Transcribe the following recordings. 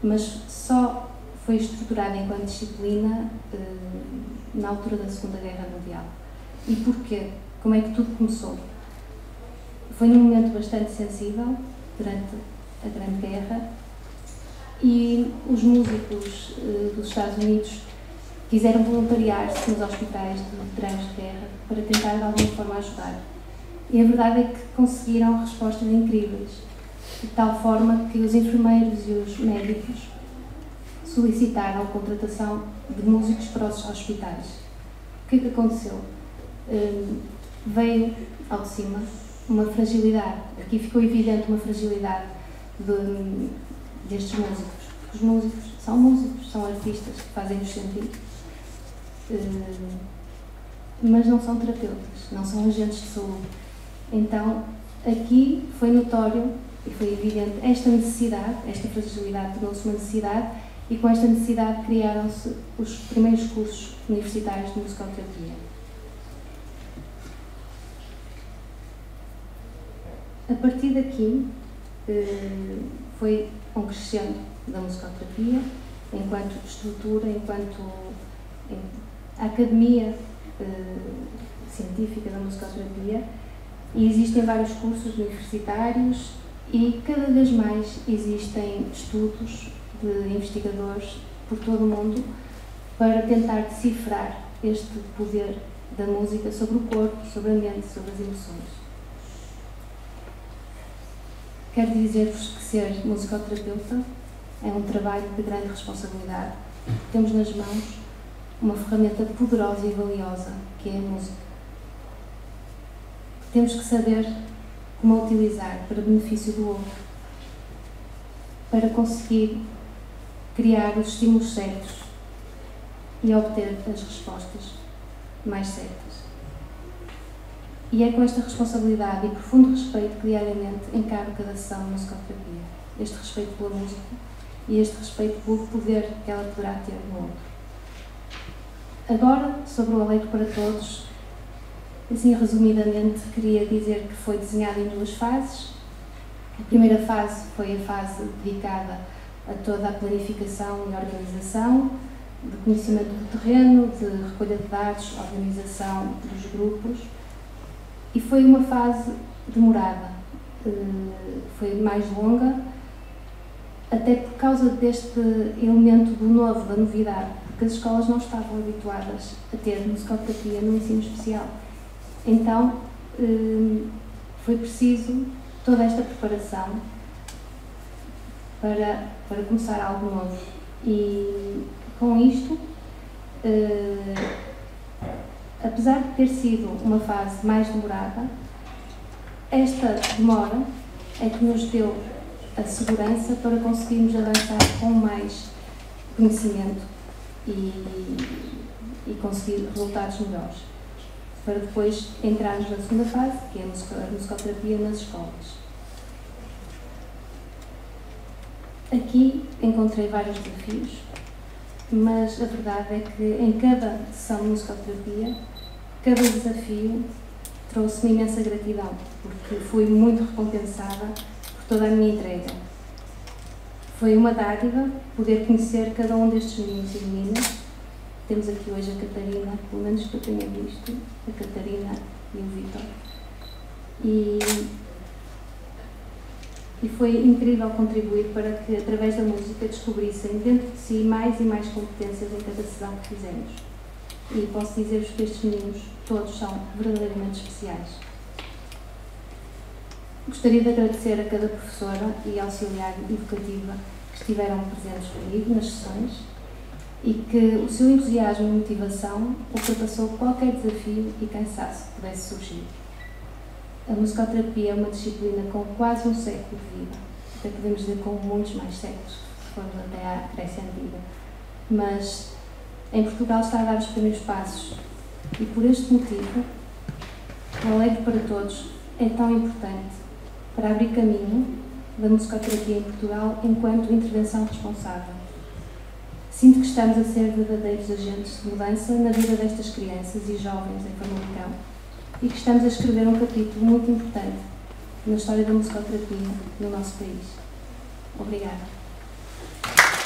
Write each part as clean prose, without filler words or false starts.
mas só foi estruturada enquanto disciplina na altura da Segunda Guerra Mundial. E porquê? Como é que tudo começou? Foi num momento bastante sensível, durante a Grande Guerra, e os músicos dos Estados Unidos quiseram voluntariar-se nos hospitais de veteranos de guerra para tentar de alguma forma ajudar. E a verdade é que conseguiram respostas incríveis, de tal forma que os enfermeiros e os médicos solicitaram a contratação de músicos para os hospitais. O que é que aconteceu? Veio ao de cima uma fragilidade, aqui ficou evidente uma fragilidade destes músicos, porque os músicos, são artistas que fazem-nos sentir, mas não são terapeutas, não são agentes de saúde. Então, aqui foi notório e foi evidente esta necessidade, esta fragilidade tornou-se uma necessidade, e com esta necessidade criaram-se os primeiros cursos universitários de musicoterapia. A partir daqui, foi um crescendo da musicoterapia, enquanto estrutura, enquanto academia científica da musicoterapia, e existem vários cursos universitários e cada vez mais existem estudos de investigadores por todo o mundo para tentar decifrar este poder da música sobre o corpo, sobre a mente, sobre as emoções. Quero dizer-vos que ser musicoterapeuta é um trabalho de grande responsabilidade. Temos nas mãos uma ferramenta poderosa e valiosa, que é a música. Temos que saber como a utilizar para benefício do outro, para conseguir criar os estímulos certos e obter as respostas mais certas. E é com esta responsabilidade e profundo respeito que diariamente encaro cada sessão de musicoterapia. Este respeito pela música e este respeito pelo poder que ela poderá ter no outro. Agora, sobre o Alegre para Todos, assim resumidamente, queria dizer que foi desenhado em duas fases. A primeira fase foi a fase dedicada a toda a planificação e organização, de conhecimento do terreno, de recolha de dados, organização dos grupos, e foi uma fase demorada, foi mais longa, até por causa deste elemento do novo, da novidade, porque as escolas não estavam habituadas a ter musicoterapia no ensino especial. Então, foi preciso toda esta preparação para começar algo novo. E com isto, apesar de ter sido uma fase mais demorada, esta demora é que nos deu a segurança para conseguirmos avançar com mais conhecimento e conseguir resultados melhores, para depois entrarmos na segunda fase, que é a musicoterapia nas escolas. Aqui encontrei vários desafios, mas a verdade é que em cada sessão de musicoterapia, cada desafio trouxe-me imensa gratidão, porque fui muito recompensada por toda a minha entrega. Foi uma dádiva poder conhecer cada um destes meninos e meninas. Temos aqui hoje a Catarina, pelo menos que eu tenha visto, a Catarina e o Vítor. E foi incrível contribuir para que, através da música, descobrissem dentro de si mais e mais competências em cada sessão que fizemos. E posso dizer-vos que estes meninos todos são verdadeiramente especiais. Gostaria de agradecer a cada professora e auxiliar educativa que estiveram presentes comigo nas sessões e que o seu entusiasmo e motivação ultrapassou qualquer desafio e cansaço que pudesse surgir. A musicoterapia é uma disciplina com quase um século de vida, até podemos dizer com muitos mais séculos, se formos até à Grécia Antiga. Mas em Portugal está a dar os primeiros passos e por este motivo o Alegre para Todos é tão importante para abrir caminho da musicoterapia em Portugal enquanto intervenção responsável. Sinto que estamos a ser verdadeiros agentes de mudança na vida destas crianças e jovens em Famalicão e que estamos a escrever um capítulo muito importante na história da musicoterapia no nosso país. Obrigada.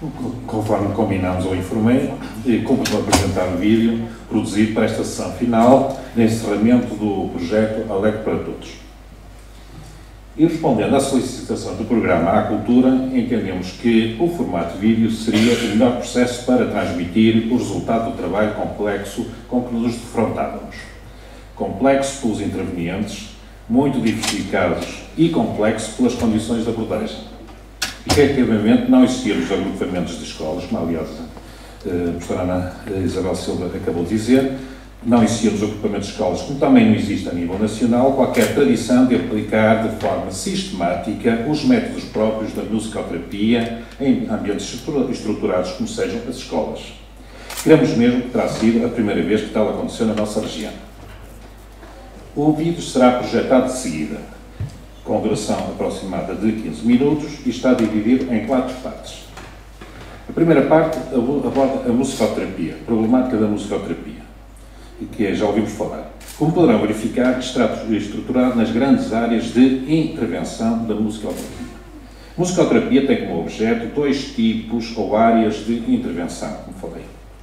conforme combinámos ou informei, como apresentar o vídeo produzido para esta sessão final de encerramento do projeto Alegre para Todos. E respondendo à solicitação do programa à Cultura, entendemos que o formato vídeo seria o melhor processo para transmitir o resultado do trabalho complexo com que nos defrontávamos. Complexo pelos intervenientes, muito diversificados e complexo pelas condições de abordagem. Efetivamente, não existiam os agrupamentos de escolas, como aliás a professora Ana Isabel Silva acabou de dizer, não existiam os agrupamentos de escolas, como também não existe a nível nacional, qualquer tradição de aplicar de forma sistemática os métodos próprios da musicoterapia em ambientes estruturados como sejam as escolas. Queremos mesmo que terá sido a primeira vez que tal aconteceu na nossa região. O vídeo será projetado de seguida, com duração aproximada de 15 minutos e está dividido em 4 partes. A primeira parte aborda a musicoterapia, a problemática da musicoterapia, que já ouvimos falar. Como poderão verificar, está estruturado nas grandes áreas de intervenção da musicoterapia. Musicoterapia tem como objeto 2 tipos ou áreas de intervenção, como falei.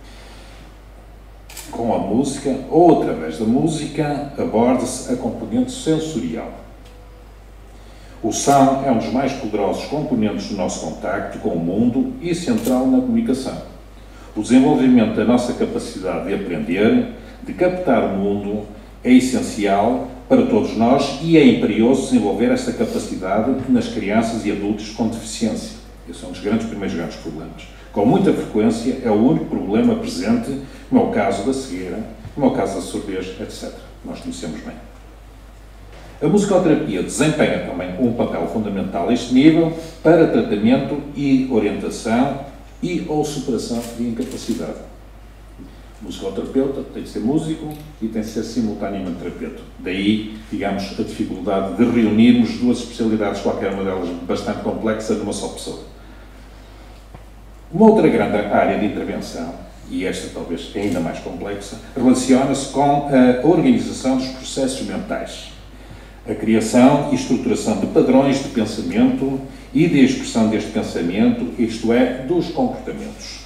Com a música ou através da música, aborda-se a componente sensorial. O som é um dos mais poderosos componentes do nosso contacto com o mundo e central na comunicação. O desenvolvimento da nossa capacidade de aprender, de captar o mundo, é essencial para todos nós e é imperioso desenvolver esta capacidade nas crianças e adultos com deficiência. Esse é um dos primeiros grandes problemas. Com muita frequência é o único problema presente, como é o caso da cegueira, como é o caso da surdez, etc. Nós conhecemos bem. A musicoterapia desempenha também um papel fundamental a este nível para tratamento e orientação e ou superação de incapacidade. O musicoterapeuta tem de ser músico e tem de ser simultaneamente terapeuta. Daí, digamos, a dificuldade de reunirmos 2 especialidades, qualquer uma delas bastante complexa, numa só pessoa. Uma outra grande área de intervenção, e esta talvez ainda mais complexa, relaciona-se com a organização dos processos mentais, a criação e estruturação de padrões de pensamento e de expressão deste pensamento, isto é, dos comportamentos.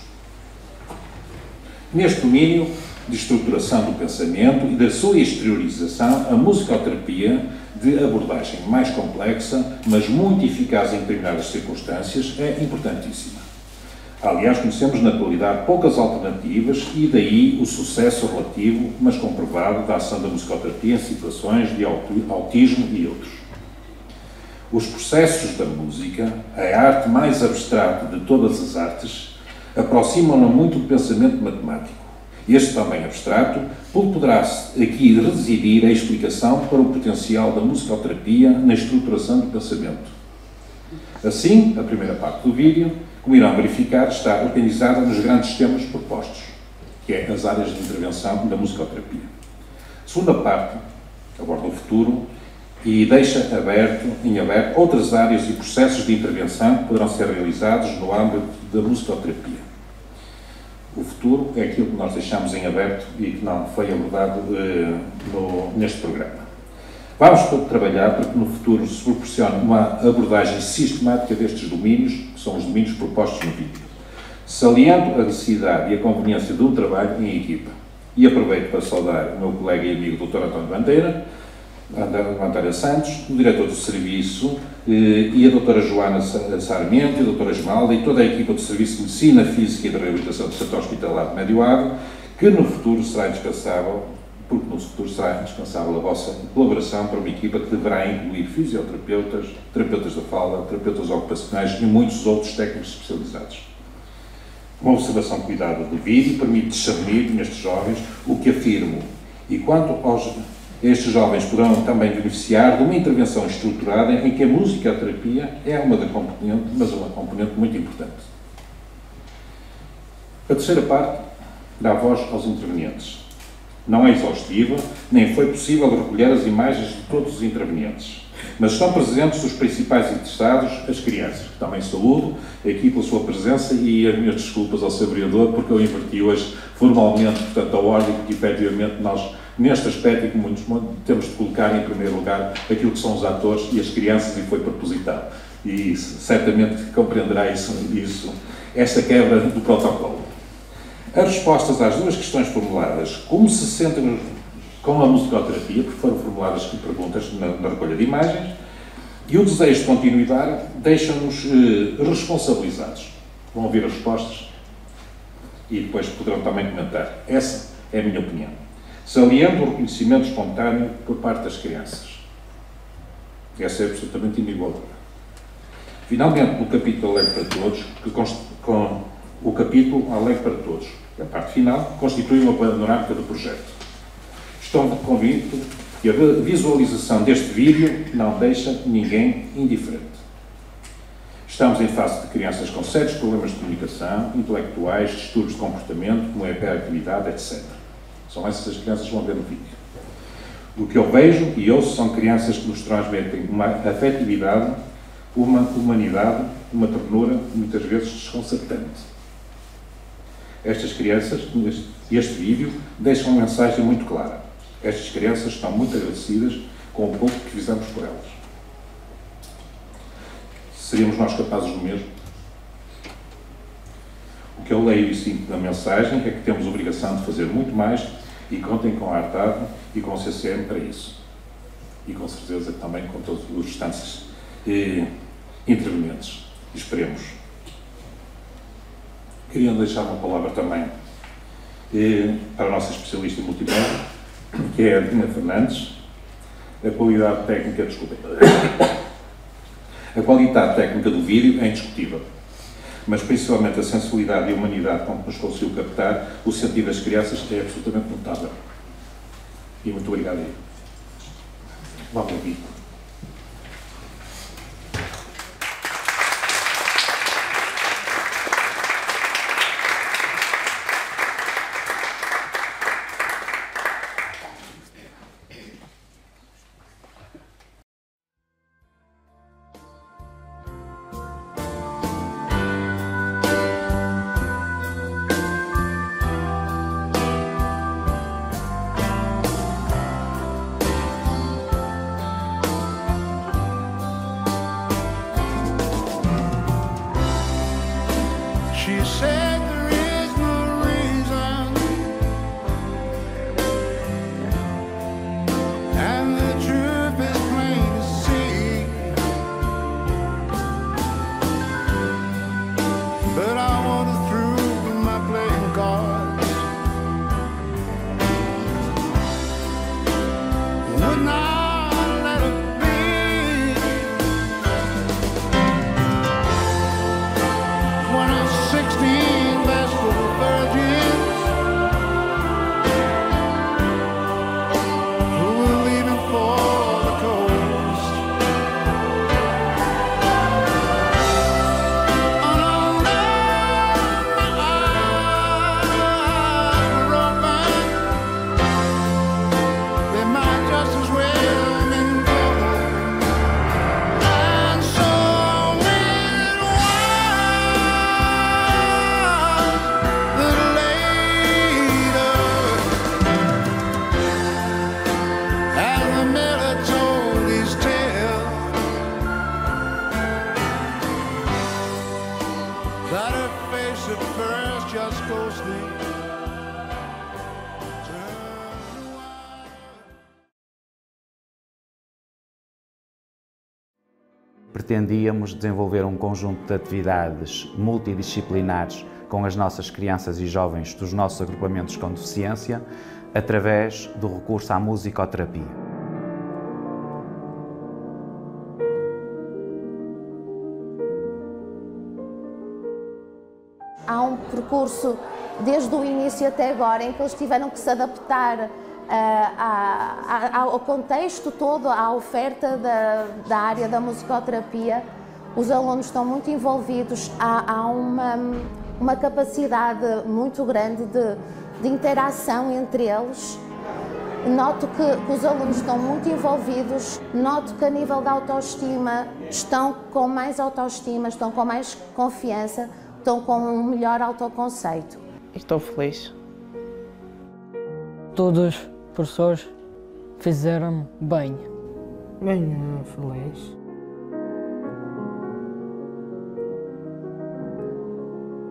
Neste domínio de estruturação do pensamento e da sua exteriorização, a musicoterapia, de abordagem mais complexa, mas muito eficaz em determinadas circunstâncias, é importantíssima. Aliás, conhecemos na atualidade poucas alternativas e daí o sucesso relativo, mas comprovado, da ação da musicoterapia em situações de autismo e outros. Os processos da música, a arte mais abstrata de todas as artes, aproximam-no muito do pensamento matemático. Este também abstrato, poderá aqui residir a explicação para o potencial da musicoterapia na estruturação do pensamento. Assim, a primeira parte do vídeo, como irão verificar, está organizada nos grandes temas propostos, que é as áreas de intervenção da musicoterapia. A segunda parte aborda o futuro e deixa em aberto outras áreas e processos de intervenção que poderão ser realizados no âmbito da musicoterapia. O futuro é aquilo que nós deixamos em aberto e que não foi abordado neste programa. Vamos trabalhar para que no futuro se proporcione uma abordagem sistemática destes domínios, que são os domínios propostos no vídeo, saliento a necessidade e a conveniência de um trabalho em equipa. E aproveito para saudar o meu colega e amigo Dr. António Bandeira Santos, o diretor do serviço, e a doutora Joana Sarmento, e a doutora Esmalda, e toda a equipa do Serviço de Medicina Física e de Reabilitação do Setor Hospitalar de Médio Ave, que no futuro será indispensável, porque no futuro será indispensável a vossa colaboração para uma equipa que deverá incluir fisioterapeutas, terapeutas da fala, terapeutas ocupacionais e muitos outros técnicos especializados. Uma observação cuidada do vídeo permite discernir nestes jovens o que afirmo, e quanto estes jovens poderão também beneficiar de uma intervenção estruturada em que a musicoterapia é uma componente, mas uma componente muito importante. A terceira parte dá voz aos intervenientes. Não é exaustiva, nem foi possível recolher as imagens de todos os intervenientes, mas estão presentes os principais interessados, as crianças, que também saúdo aqui pela sua presença e as minhas desculpas ao seu vereador, porque eu inverti hoje formalmente, portanto, a ordem, porque efetivamente nós, neste aspecto, e como muitos, temos de colocar em primeiro lugar aquilo que são os atores e as crianças, e foi propositado. E certamente compreenderá isso esta quebra do protocolo. As respostas às duas questões formuladas, como se sentem com a musicoterapia, porque foram formuladas perguntas na recolha de imagens, e o desejo de continuidade deixam-nos responsabilizados. Vão ouvir as respostas e depois poderão também comentar. Essa é a minha opinião. Saliento o reconhecimento espontâneo por parte das crianças. Essa é absolutamente inigualável. Finalmente, no capítulo Alegre para Todos, com o capítulo Alegre para Todos, a parte final, constitui uma panorâmica do projeto. Estou convicto que a visualização deste vídeo não deixa ninguém indiferente. Estamos em face de crianças com sérios problemas de comunicação, intelectuais, distúrbios de comportamento, como a hiperatividade, etc. São essas as crianças que vão ver no vídeo. O que eu vejo e ouço são crianças que nos transmitem uma afetividade, uma humanidade, uma ternura, muitas vezes desconcertante. Estas crianças, este vídeo, deixam uma mensagem muito clara. Estas crianças estão muito agradecidas com o pouco que fizemos por elas. Seríamos nós capazes do mesmo? O que eu leio e sinto na mensagem é que temos a obrigação de fazer muito mais e contem com a Artado e com o CCM para isso. E com certeza também com todos os restantes intervenientes. Esperemos. Queria deixar uma palavra também para a nossa especialista em multimédia, que é a Dina Fernandes. A qualidade técnica, desculpem. A qualidade técnica do vídeo é indiscutível, mas principalmente a sensibilidade e a humanidade com que nos conseguiu captar o sentido das crianças é absolutamente notável. E muito obrigado. Vamos ouvir. She said there is no reason, and the truth is plain to see. But I wanted through with my playing cards. Would not let it be. When I 16 bashful virgins who were leaving for the coast. And I'll know my eyes were open. They might just as well been covered. And so it that later, as the miller told his tale, that her face at first just ghostly turned wild. Pretendíamos desenvolver um conjunto de atividades multidisciplinares com as nossas crianças e jovens dos nossos agrupamentos com deficiência, através do recurso à musicoterapia. Há um percurso desde o início até agora em que eles tiveram que se adaptar ao contexto todo, à oferta da área da musicoterapia. Os alunos estão muito envolvidos, há uma capacidade muito grande de interação entre eles. Noto que os alunos estão muito envolvidos, noto que a nível da autoestima estão com mais autoestima, estão com mais confiança, estão com um melhor autoconceito. Estou feliz. Todos os professores fizeram bem. Bem feliz.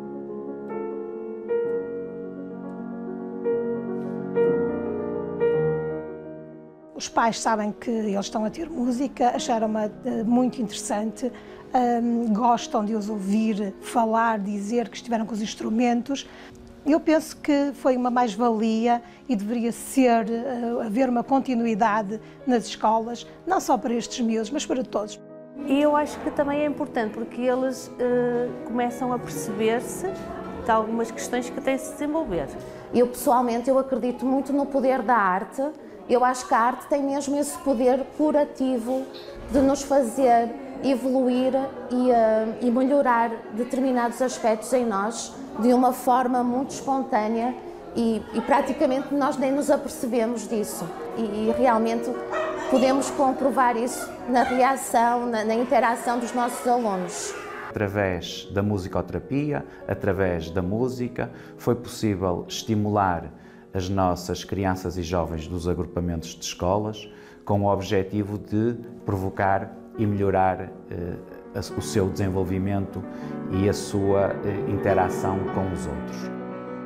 Os pais sabem que eles estão a ter música, acharam-me muito interessante, gostam de os ouvir falar, dizer que estiveram com os instrumentos. Eu penso que foi uma mais-valia e deveria haver uma continuidade nas escolas, não só para estes miúdos, mas para todos. E eu acho que também é importante porque eles começam a perceber-se de algumas questões que têm de se desenvolver. Eu pessoalmente acredito muito no poder da arte. Eu acho que a arte tem mesmo esse poder curativo de nos fazer evoluir e melhorar determinados aspectos em nós de uma forma muito espontânea e praticamente nós nem nos apercebemos disso. E realmente podemos comprovar isso na reação, na interação dos nossos alunos. Através da musicoterapia, através da música, foi possível estimular as nossas crianças e jovens dos agrupamentos de escolas com o objetivo de provocar e melhorar o seu desenvolvimento e a sua interação com os outros.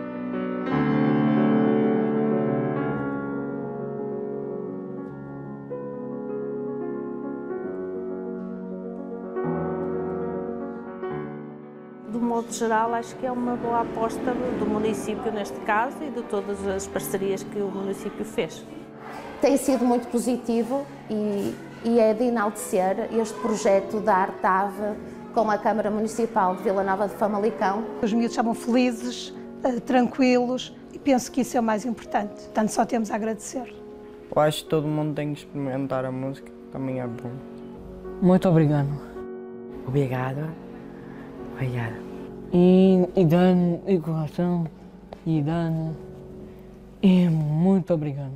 De modo geral, acho que é uma boa aposta do município neste caso e de todas as parcerias que o município fez. Tem sido muito positivo e é de enaltecer este projeto da Artave com a Câmara Municipal de Vila Nova de Famalicão. Os miúdos estavam felizes, tranquilos e penso que isso é o mais importante. Portanto, só temos a agradecer. Eu acho que todo mundo tem que experimentar a música, também é bom. Muito obrigado. Obrigado. Obrigado. E dando de coração, e dando. E muito obrigado.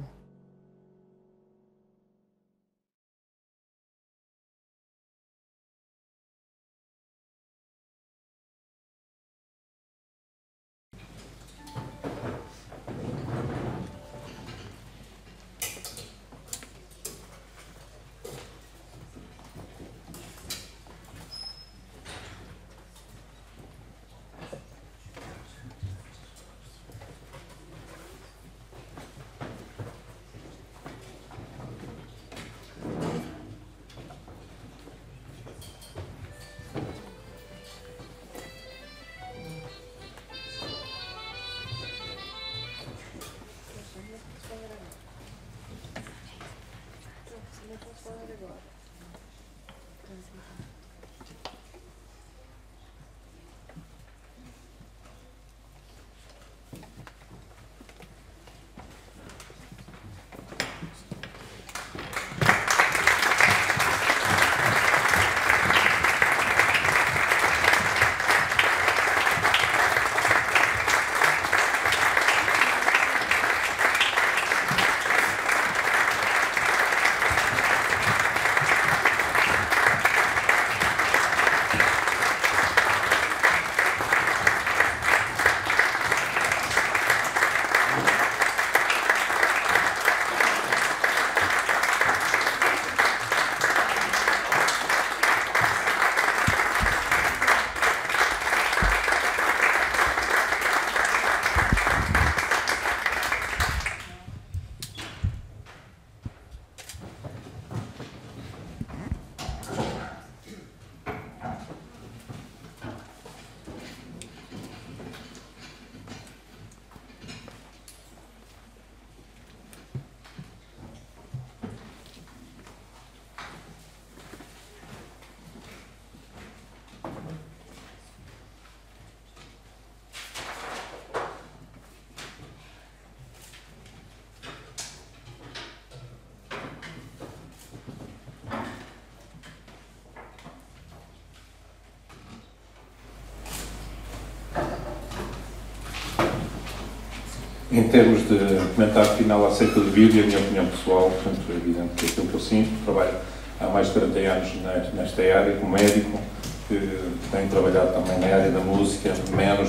Em termos de comentário final acerca do vídeo, a minha opinião pessoal, portanto, é evidente que aquilo que eu sinto, trabalho há mais de 40 anos nesta área, como médico, que tenho trabalhado também na área da música, menos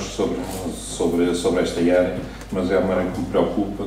sobre esta área, mas é uma área que me preocupa,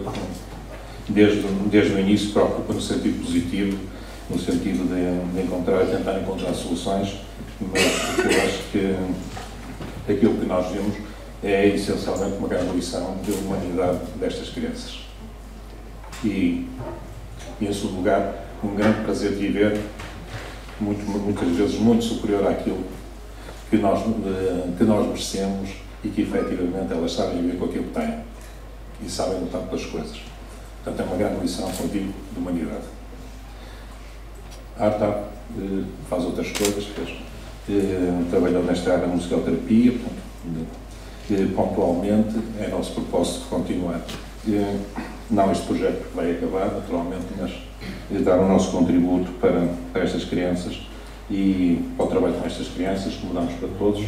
desde o início, preocupa no sentido positivo, no sentido de tentar encontrar soluções, mas eu acho que aquilo que nós vemos é essencialmente uma grande lição de humanidade destas crianças. E E, em segundo lugar, um grande prazer de viver, muitas vezes muito superior àquilo que nós merecemos e que, efetivamente, elas sabem viver com aquilo que têm e sabem lutar pelas coisas. Portanto, é uma grande lição, como digo, de humanidade. A Artab faz outras coisas, trabalhou nesta área da musicoterapia, pontualmente, é nosso propósito continuar. Não este projeto que vai acabar, naturalmente, mas dar o nosso contributo para estas crianças e para o trabalho com estas crianças, que mudamos para todos.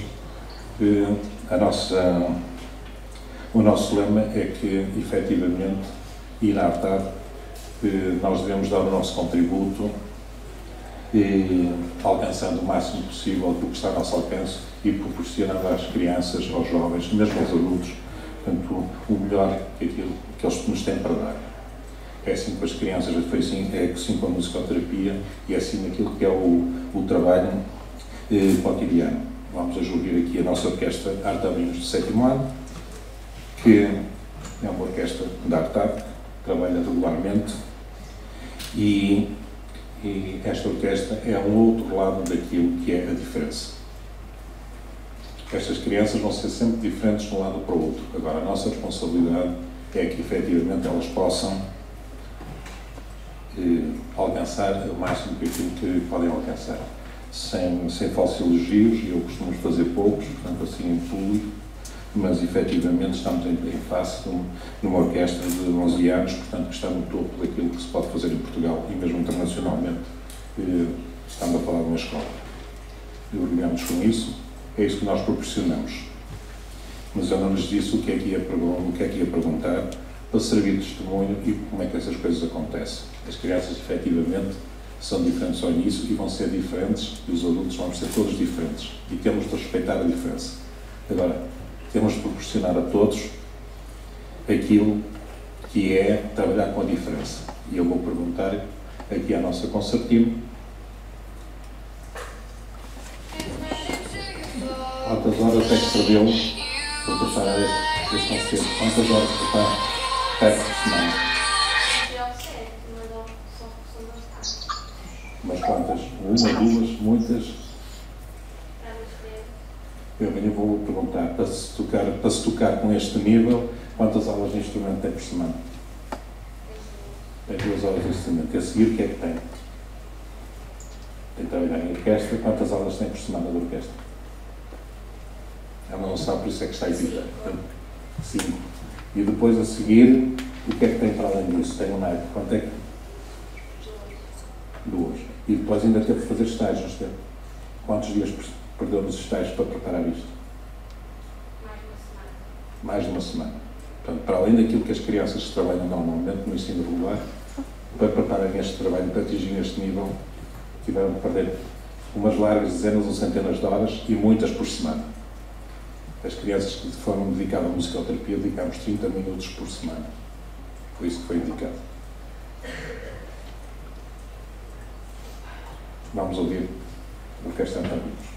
O nosso lema é que, efetivamente, e na Artab, nós devemos dar o nosso contributo alcançando o máximo possível do que está ao nosso alcance e proporcionando às crianças, aos jovens, mesmo aos adultos, portanto, o melhor que aquilo que eles nos têm para dar. É assim com as crianças, foi assim, é assim com a musicoterapia e é assim naquilo que é o trabalho cotidiano. Vamos a ouvir aqui a nossa orquestra Artabinos do 7º ano, que é uma orquestra da Artab, que trabalha regularmente e esta orquestra é um outro lado daquilo que é a diferença. Estas crianças vão ser sempre diferentes de um lado para o outro. Agora, a nossa responsabilidade é que, efetivamente, elas possam alcançar o máximo que aquilo que podem alcançar. Sem falsos elogios, e eu costumo fazer poucos, portanto, assim, em público, mas, efetivamente, estamos em face de uma orquestra de 11 anos, portanto, que está no topo daquilo que se pode fazer em Portugal e mesmo internacionalmente. Estamos a falar de uma escola. E orgulhamos com isso, é isso que nós proporcionamos. Mas eu não lhes disse o que é que ia perguntar, para servir de testemunho e como é que essas coisas acontecem. As crianças, efetivamente, são diferentes ao início e vão ser diferentes, e os adultos vão ser todos diferentes. E temos de respeitar a diferença. Agora, temos de proporcionar a todos aquilo que é trabalhar com a diferença. E eu vou perguntar aqui à nossa concertina quantas horas é que perdeu para preparar este concerto? Quantas horas prepara por semana? Mas quantas? Uma, duas, muitas? Eu vou perguntar, para se tocar com este nível, quantas aulas de instrumento tem por semana? Tem 2 horas de instrumento. E a seguir, o que é que tem? Tem que trabalhar em orquestra. Quantas aulas tem por semana de orquestra? Ela não sabe, por isso é que está hesitando. 5. E depois, a seguir, o que é que tem para além disso? Tem um naipe. Quanto é que? 2. E depois ainda teve que fazer estágios. Quantos dias perdeu nos estágios para preparar isto? Mais de uma semana. Portanto, para além daquilo que as crianças trabalham normalmente no ensino regular, para prepararem este trabalho, para atingir este nível, tiveram de perder umas largas dezenas ou centenas de horas e muitas por semana. As crianças que foram dedicadas à musicoterapia dedicámos 30 minutos por semana. Foi isso que foi indicado. Vamos ouvir a orquestra Artabinos.